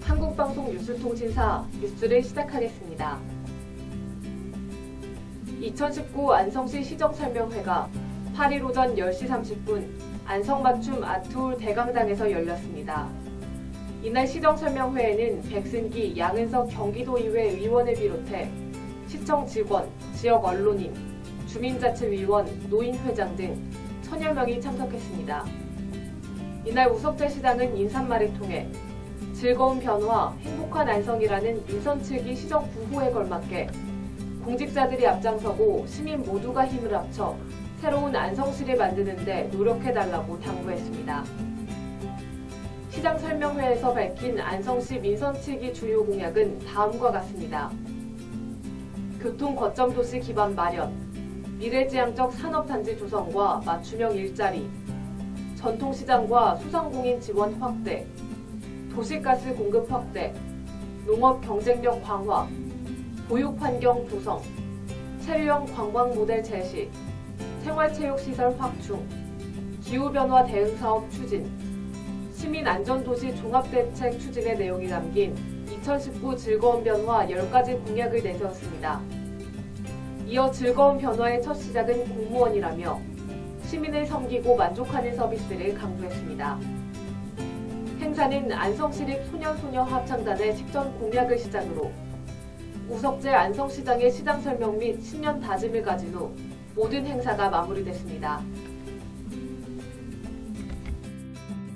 한국방송 뉴스통신사 뉴스를 시작하겠습니다. 2019 안성시 시정설명회가 8일 오전 10시 30분 안성맞춤 아트홀 대강당에서 열렸습니다. 이날 시정설명회에는 백승기, 양은석 경기도의회 의원을 비롯해 시청 직원, 지역 언론인, 주민자치위원, 노인회장 등 천여 명이 참석했습니다. 이날 우석재 시장은 인사말을 통해 즐거운 변화, 행복한 안성이라는 민선 측이 시정 구호에 걸맞게 공직자들이 앞장서고 시민 모두가 힘을 합쳐 새로운 안성시를 만드는 데 노력해달라고 당부했습니다. 시장 설명회에서 밝힌 안성시 민선 측의 주요 공약은 다음과 같습니다. 교통 거점 도시 기반 마련, 미래지향적 산업단지 조성과 맞춤형 일자리, 전통시장과 소상공인 지원 확대, 도시가스 공급 확대, 농업 경쟁력 강화, 보육환경 조성, 체류형 관광 모델 제시, 생활체육시설 확충, 기후변화 대응사업 추진, 시민안전도시 종합대책 추진의 내용이 담긴 2019 즐거운 변화 10가지 공약을 내세웠습니다. 이어 즐거운 변화의 첫 시작은 공무원이라며 시민을 섬기고 만족하는 서비스를 강조했습니다. 행사는 안성시립 소년소녀 합창단의 식전 공약을 시작으로 우석재 안성시장의 시장 설명 및 신년 다짐을 가진 후 모든 행사가 마무리됐습니다.